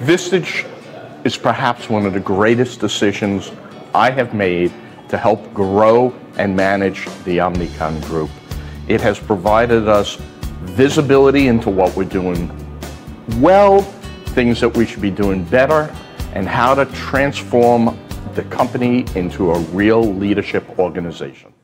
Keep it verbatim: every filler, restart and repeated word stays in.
Vistage is perhaps one of the greatest decisions I have made to help grow and manage the Omnicom Group. It has provided us visibility into what we're doing well, things that we should be doing better, and how to transform the company into a real leadership organization.